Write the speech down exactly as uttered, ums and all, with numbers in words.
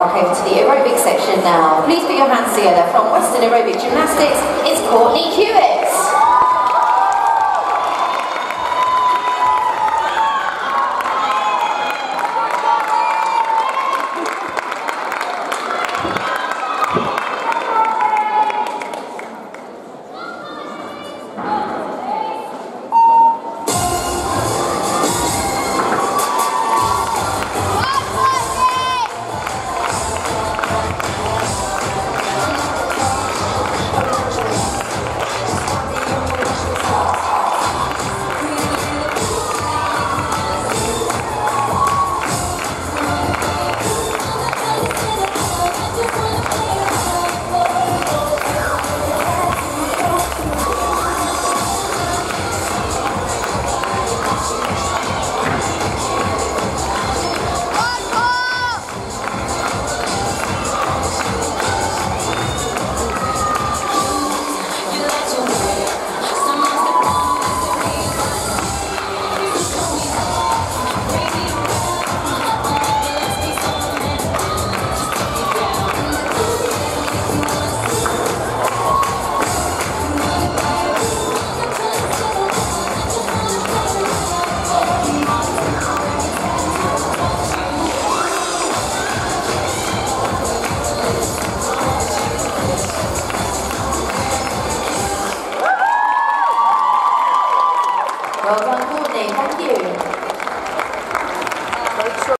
Over to the aerobic section now. Please put your hands together from Weston Aerobic Gymnastics. It's Courtney Hewett.